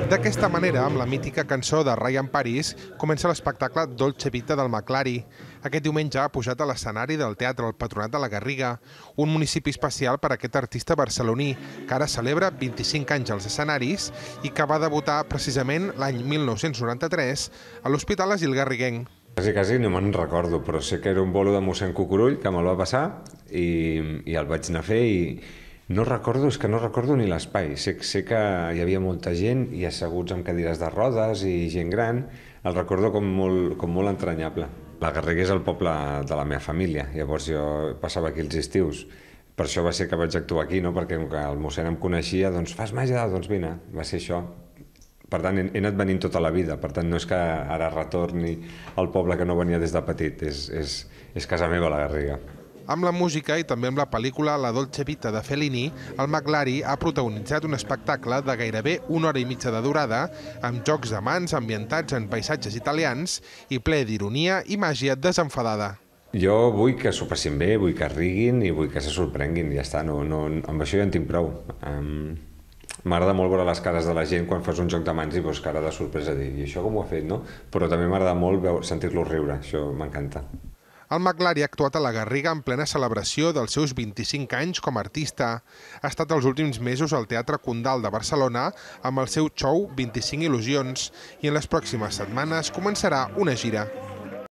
D'aquesta manera, amb la mítica cançó de Ryan Paris, comença l'espectacle Dolce Vita del McLari. Aquest diumenge ha pujat a l'escenari del Teatre El Patronat de la Garriga, un municipi especial per a aquest artista barceloní, que ara celebra 25 anys als escenaris i que va debutar precisament l'any 1993 a l'Hospital Asil Garriguenc. Quasi no me'n recordo, però sé que era un bolo de mossèn Cucurull que me'l va passar i el vaig anar a fer i no recordo ni l'espai. Sé que hi havia molta gent i asseguts amb cadires de rodes i gent gran. El recordo com molt entranyable. La Garriga és el poble de la meva família, llavors jo passava aquí els estius. Per això va ser que vaig actuar aquí, no? Perquè el mossèn em coneixia, doncs fas màgia, doncs vine, va ser això. Per tant, he anat venint tota la vida, per tant no és que ara retorni al poble que no venia des de petit, és casa meva la Garriga. Amb la música i també amb la pel·lícula La Dolce Vita de Fellini, el McLari ha protagonitzat un espectacle de gairebé 1 hora i mitja de durada, amb jocs de mans ambientats en paisatges italians i ple d'ironia i màgia desenfadada. Jo vull que s'ho passin bé, vull que riguin i vull que se sorprenguin, ja està, amb això ja en tinc prou. M'agrada molt veure les cares de la gent quan fas un joc de mans i veus cara de sorpresa, dir, i això com ho ha fet, no? Però també m'agrada molt sentir-lo riure, això m'encanta. El McLari ha actuat a la Garriga en plena celebració dels seus 25 anys com a artista. Ha estat els últims mesos al Teatre Condal de Barcelona amb el seu show 25 il·lusions i en les pròximes setmanes començarà una gira.